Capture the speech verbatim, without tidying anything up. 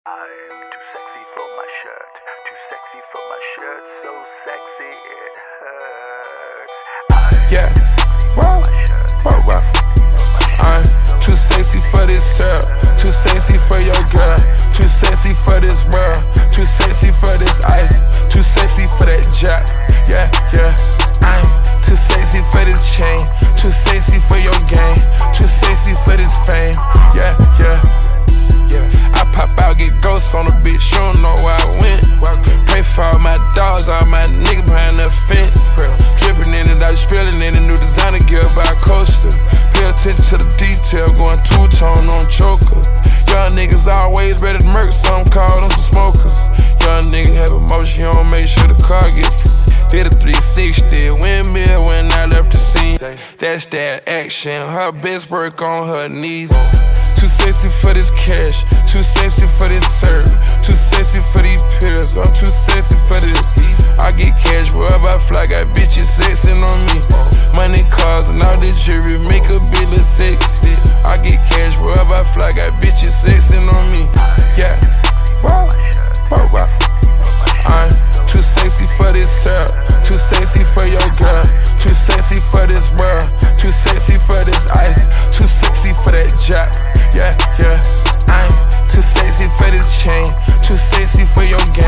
I'm too sexy for my shirt, too sexy for my shirt, so sexy it hurts. I'm Yeah, whoa, whoa, whoa. I'm too sexy for this shirt, too sexy for your girl, too sexy for this world, too sexy for this ice, too sexy for that jack. Yeah, yeah. I'm too sexy for this chain, too sexy for your game, too sexy for this fame. Yeah, yeah. I pop out, get ghosts on the bitch, you don't know where I went. Pray for all my dogs, all my niggas behind the fence. Dripping in it, I was spilling in a new designer gear by Coaster. Pay attention to the detail, going two-tone on choker. Young niggas always ready to murk, some call them some smokers. Young nigga have emotion, you don't make sure the car gets. Did a three sixty, windmill when I left the scene. That's that action, her best work on her knees. Too sexy for this cash, too sexy for this serve, too sexy for these pills, I'm too sexy for this. I get cash wherever I fly, got bitches sexing on me. Money, cars, and all the jewelry make a bill of sexy. I get cash wherever I fly, got bitches sexing on me. Yeah, whoa, whoa, whoa. I'm too sexy for this syrup, too sexy for your girl, too sexy for this world, too sexy for this ice, too sexy for that jack. Yeah, yeah. I'm too sexy for this chain, too sexy for your game.